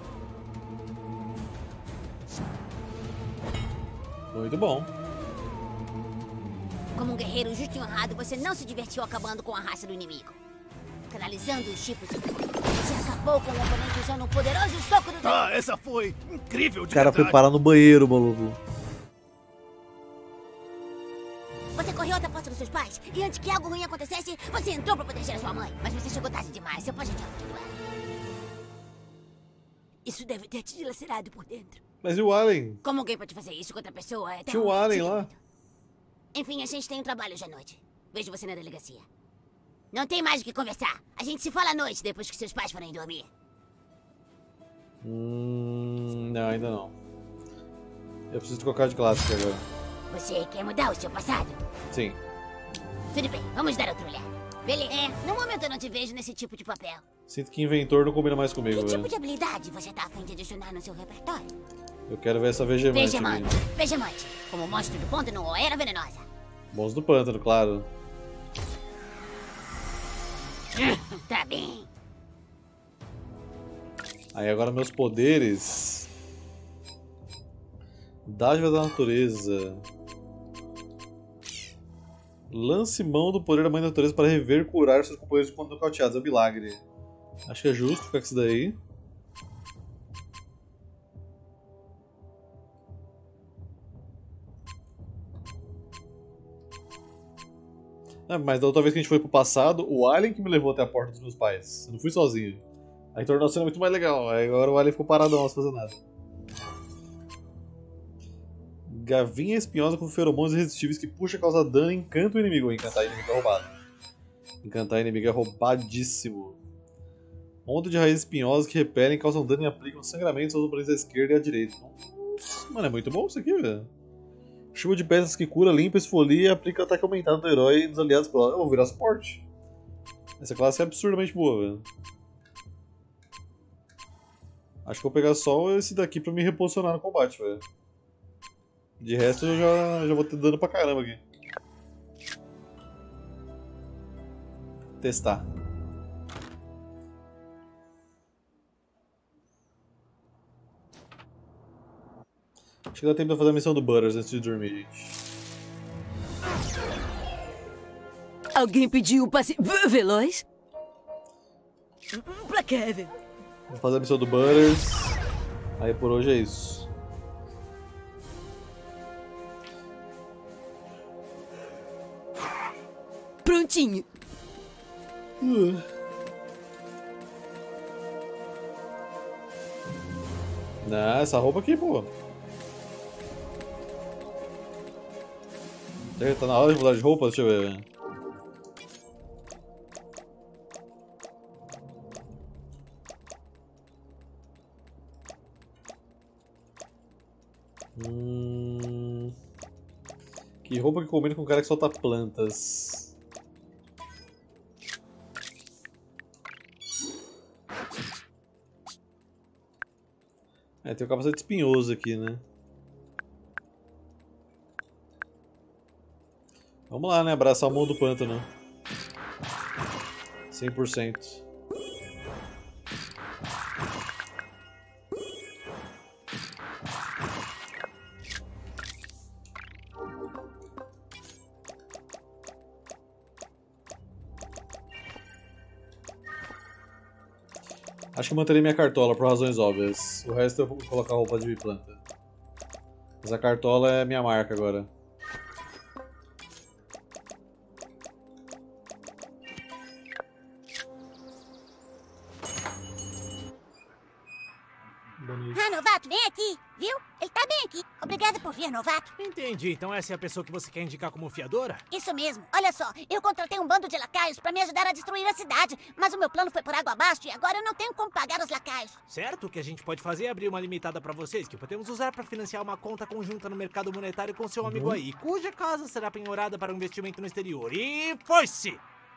Muito bom. Como um guerreiro justo e honrado, você não se divertiu acabando com a raça do inimigo. Canalizando os chipos, você acabou com o oponente usando um poderoso soco do dragão. Ah, essa foi incrível de O cara foi verdade. parar no banheiro, maluco. Você correu até a porta dos seus pais e antes que algo ruim acontecesse, você entrou pra proteger a sua mãe. Mas você chegou tarde demais, seu pai já tinha fugido ela. Isso deve ter te dilacerado por dentro. Mas e o Alien? Como alguém pode fazer isso com outra pessoa? É tão... Tinha o Alien lá. Enfim, a gente tem um trabalho hoje à noite. Vejo você na delegacia. Não tem mais o que conversar. A gente se fala à noite, depois que seus pais forem dormir. Não, ainda não. Eu preciso trocar de classe agora. Você quer mudar o seu passado? Sim. Tudo bem, vamos dar outro olhar. Beleza. No momento eu não te vejo nesse tipo de papel. Sinto que inventor não combina mais comigo, Que tipo velho. de habilidade você tá a fim de adicionar no seu repertório? Eu quero ver essa Vegemite. Vegemite. Vegemite. Como monstro do pântano ou era venenosa? Monstro do pântano, claro. Tá bem. Aí agora meus poderes. Dádiva da natureza. Lance mão do poder da mãe da natureza para rever e curar seus companheiros quando nocauteados. É um milagre. Acho que é justo ficar com isso daí. Mas da outra vez que a gente foi pro passado, o Alien que me levou até a porta dos meus pais. Eu não fui sozinho. Aí tornou a cena muito mais legal. Aí agora o Alien ficou paradão sem fazer nada. Gavinha espinhosa com feromônios irresistíveis que puxa causa dano e encanta o inimigo. Encantar inimigo é roubado. Encantar inimigo é roubadíssimo. Onda de raízes espinhosas que repelem, causam dano e aplicam sangramento aos oponentes à esquerda e à direita. Mano, é muito bom isso aqui, velho. Chuva de pedras que cura, limpa, esfolia e aplica ataque aumentado do herói e dos aliados próximos. Eu vou virar suporte. Essa classe é absurdamente boa, velho. Acho que eu vou pegar só esse daqui pra me reposicionar no combate, velho. De resto eu já vou ter dano pra caramba aqui. Testar. Acho que dá tempo pra fazer a missão do Butters antes de dormir, gente. Alguém pediu um passe veloz? Pra Kevin. Vou fazer a missão do Butters. Aí por hoje é isso. Prontinho. Não, essa roupa aqui, pô. Tá na hora de mudar de roupa? Deixa eu ver. Que roupa que combina com um cara que solta plantas? Tem o capacete espinhoso aqui, né? Vamos lá, né? Abraçar o mundo do pântano. 100%. Acho que manterei minha cartola por razões óbvias. O resto eu vou colocar roupa de planta. Mas a cartola é minha marca agora. Ah, novato, vem aqui, viu? Ele tá bem aqui. Obrigada por vir, novato. Entendi. Então essa é a pessoa que você quer indicar como fiadora? Isso mesmo. Olha só, eu contratei um bando de lacaios pra me ajudar a destruir a cidade. Mas o meu plano foi por água abaixo e agora eu não tenho como pagar os lacaios. Certo, o que a gente pode fazer é abrir uma limitada pra vocês, que podemos usar pra financiar uma conta conjunta no mercado monetário com seu amigo aí, cuja casa será penhorada para um investimento no exterior. E foi-se!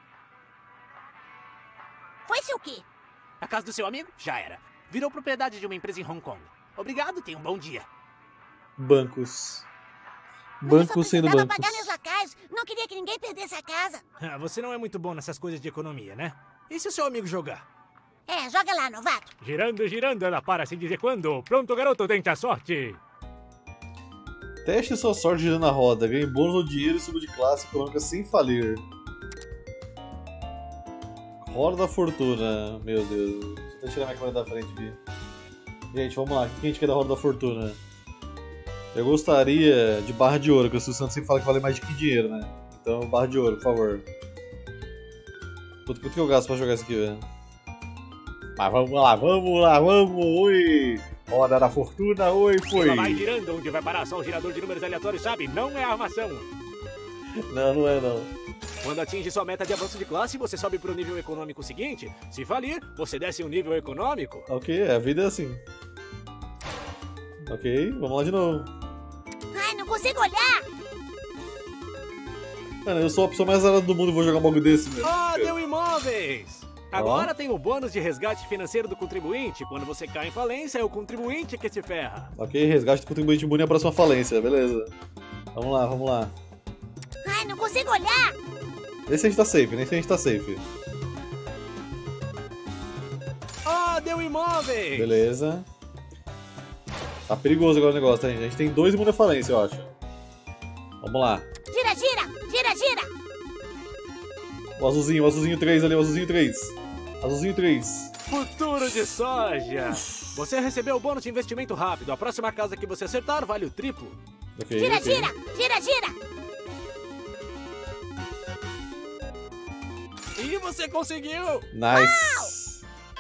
Foi-se o quê? A casa do seu amigo? Já era. Virou propriedade de uma empresa em Hong Kong. Obrigado, tenha um bom dia. Bancos. Bancos sendo bancos. Eu pagar meus lacaios. Não queria que ninguém perdesse a casa. Você não é muito bom nessas coisas de economia, né? E se o seu amigo jogar? Joga lá, novato. Girando, girando, ela para sem dizer quando. Pronto, garoto, tente a sorte. Teste sua sorte girando a roda. Ganhe bônus ou dinheiro e suba de classe econômica sem falir. Roda da fortuna. Meu Deus. Deixa eu tirar minha câmera da frente aqui. Gente, vamos lá. O que a gente quer da roda da fortuna? Eu gostaria de barra de ouro, que o Silvio Santos sempre fala que vale mais de que dinheiro, né? Então, barra de ouro, por favor. Quanto que eu gasto pra jogar isso aqui, velho? Mas vamos lá, vamos! Oi! Roda da fortuna, oi, foi! Ela vai girando, onde vai parar só o girador de números aleatórios, sabe? Não é armação! Não é não. Quando atinge sua meta de avanço de classe, você sobe pro nível econômico seguinte. Se falir, você desce um nível econômico. Ok, a vida é assim. Ok, vamos lá de novo. Ai, não consigo olhar! Mano, eu sou a pessoa mais zarada do mundo e vou jogar um bagulho desse, velho. Deu imóveis! Agora tem o bônus de resgate financeiro do contribuinte. Quando você cai em falência, é o contribuinte que se ferra. Ok, resgate do contribuinte imune à próxima falência, beleza. Vamos lá, vamos lá. Ai, não consigo olhar! Nesse a gente tá safe, nesse a gente tá safe. Deu imóveis! Beleza. Tá perigoso agora o negócio, tá, gente? A gente tem 2 imunes à falência, eu acho. Vamos lá. Gira, gira! Gira, gira! O azulzinho 3 ali, o azulzinho 3. Azulzinho 3. Futuro de soja! Você recebeu o bônus de investimento rápido. A próxima casa que você acertar vale o triplo. Okay, gira, okay. gira! Gira, gira! E você conseguiu! Nice!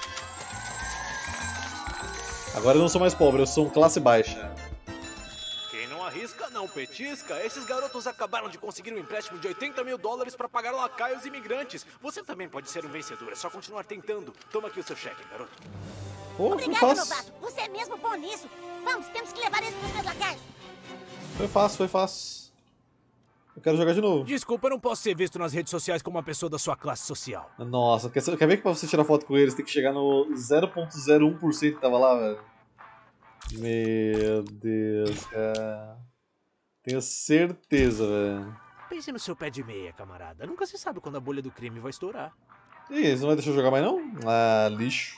Agora eu não sou mais pobre, eu sou um classe baixa. Quem não arrisca, não petisca. Esses garotos acabaram de conseguir um empréstimo de $80 mil para pagar lacaios imigrantes. Você também pode ser um vencedor, é só continuar tentando. Toma aqui o seu cheque, garoto. Obrigada, novato. Você é mesmo bom nisso. Vamos, temos que levar isso pros meus lacaios. Foi fácil. Eu quero jogar de novo. Desculpa, eu não posso ser visto nas redes sociais como uma pessoa da sua classe social. Nossa, quer ver que pra você tirar foto com eles tem que chegar no 0,01% que tava lá, velho? Meu Deus, cara. Tenho certeza, velho. Pense no seu pé de meia, camarada. Nunca se sabe quando a bolha do crime vai estourar. Ih, você não vai deixar eu jogar mais não? Ah, lixo.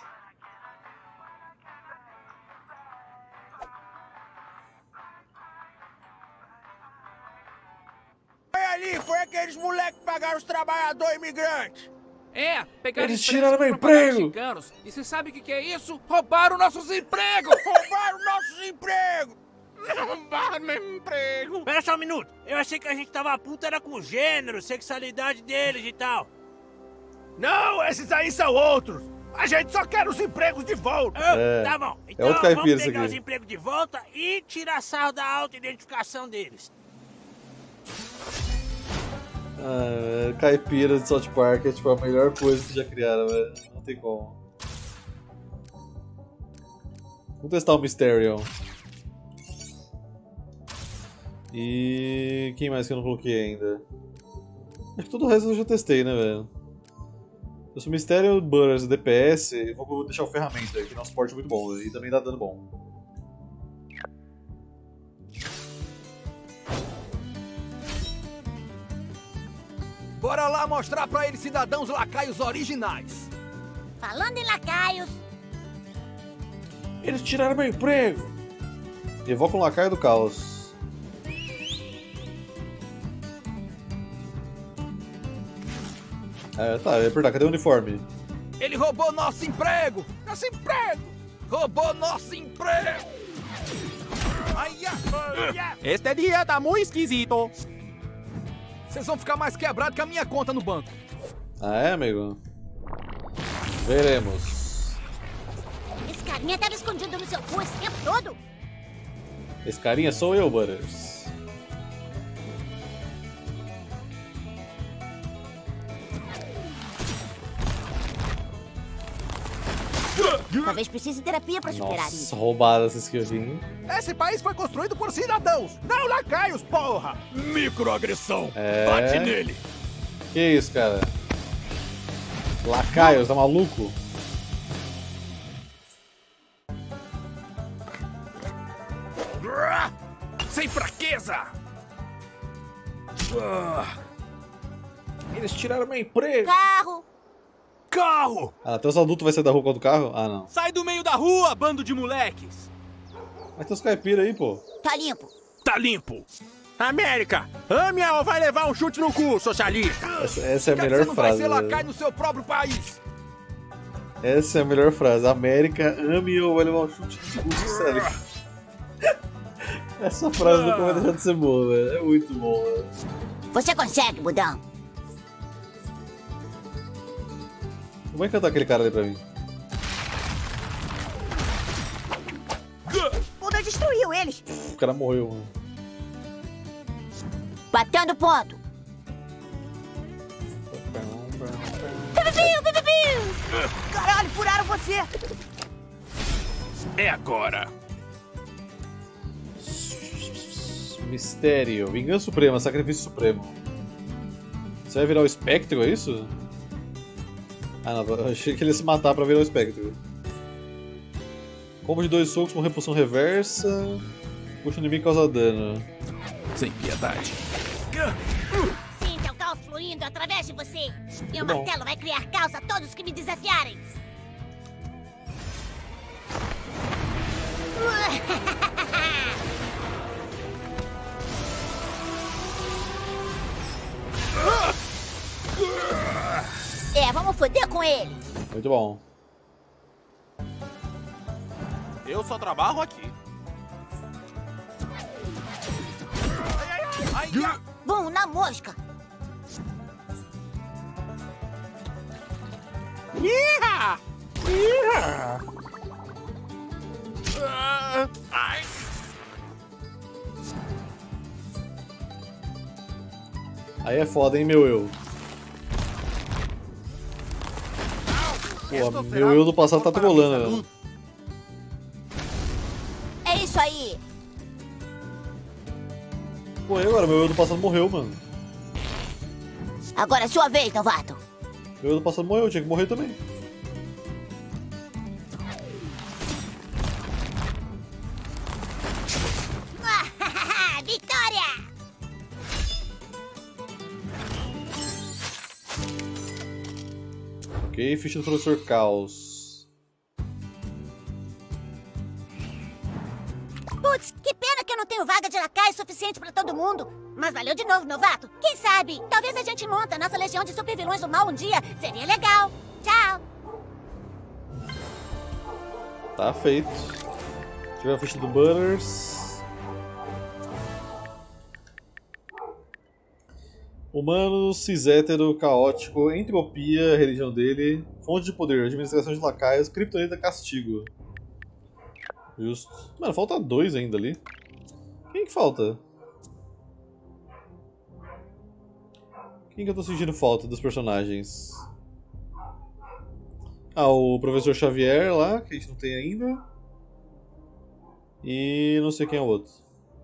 Ali, foi aqueles moleques que pagaram os trabalhadores imigrantes. Pegaram eles tiraram meu emprego. E você sabe o que é isso? Roubaram nossos empregos! Roubaram nossos empregos! Roubaram meu emprego! Pera só um minuto. Eu achei que a gente tava puta era com o gênero, sexualidade deles e tal. Não, esses aí são outros. A gente só quer os empregos de volta. Tá bom. Então outro vamos pegar os empregos de volta e tirar sarro da auto-identificação deles. Caipira de South Park é tipo a melhor coisa que já criaram, velho. Não tem como. Vamos testar o Mysterion. E quem mais que eu não coloquei ainda? Acho que todo o resto eu já testei, né, velho? Eu sou Mysterion, Butters, DPS, e vou deixar o Ferramenta, que é um suporte muito bom, véio, e também dá dano bom. Bora lá mostrar pra eles cidadãos lacaios originais. Falando em lacaios... Eles tiraram meu emprego! Evoca um lacaio do caos. Tá, eu ia perguntar, cadê o uniforme? Ele roubou nosso emprego! Nosso emprego! Roubou nosso emprego! Este dia tá muito esquisito. Vocês vão ficar mais quebrados que a minha conta no banco. Ah, é, amigo? Veremos. Esse carinha tava escondido no seu cu esse tempo todo? Esse carinha sou eu, Butters. Talvez precise de terapia pra superar isso. Nossa, roubada essa skillzinha. Esse país foi construído por cidadãos, não lacaios, porra! Microagressão. É... Bate nele. Que isso, cara? Lacaios, tá maluco? Sem fraqueza. Eles tiraram meu emprego. Carro! Carro! Até os adultos vai sair da rua com o carro? Ah, não. Sai do meio da rua, bando de moleques! Mas tem os caipira aí, pô. Tá limpo. Tá limpo. América, ame-a ou vai levar um chute no cu, socialista! Essa é a melhor Você não vai frase. ser lacaio no seu próprio país. Essa é a melhor frase. América, ame ou vai levar um chute no cu, sério. Essa frase nunca vai deixar de ser boa, velho. É muito bom, velho. Você consegue, Budão. Vai cantar aquele cara ali pra mim. Buda destruiu eles. O cara morreu, mano. Batendo ponto. Caralho, furaram você. É agora. Mistério, Vingança Suprema, Sacrifício Supremo. Você vai virar o Espectro, é isso? Ah não, eu achei que ele ia se matar pra virar o Espectro. Combo de 2 socos com repulsão reversa. Puxa o inimigo e causa dano. Sem piedade. Sinta o caos fluindo através de você. Meu Tá bom. martelo vai criar caos a todos que me desafiarem. Vamos foder com ele. Muito bom. Eu só trabalho aqui. Bom, na mosca. Iha! Iha! Ai. Aí é foda, hein, meu eu. Pô, meu eu do passado tá trolando, velho. É isso aí. Pô, e agora? Meu eu do passado morreu, mano. Agora é sua vez, novato. Meu eu do passado morreu, tinha que morrer também. Vitória! Ok, ficha do Professor Caos. Putz, que pena que eu não tenho vaga de lacaio suficiente pra todo mundo. Mas valeu de novo, novato. Quem sabe? Talvez a gente monta nossa legião de supervilões do mal um dia. Seria legal. Tchau. Tá feito. Tive a ficha do Butters. Humano, cis-hétero, caótico, entropia, religião dele, fonte de poder, administração de lacaios, criptonita, castigo. Justo. Mano, falta 2 ainda ali. Quem que falta? Quem que eu tô sentindo falta dos personagens? Ah, o Professor Xavier lá, que a gente não tem ainda. E não sei quem é o outro.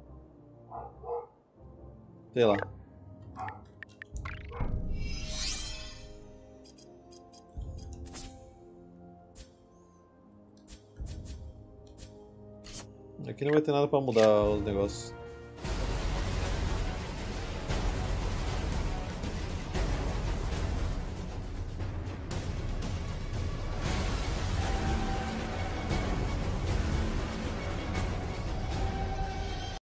Sei lá. Aqui não vai ter nada pra mudar os negócios.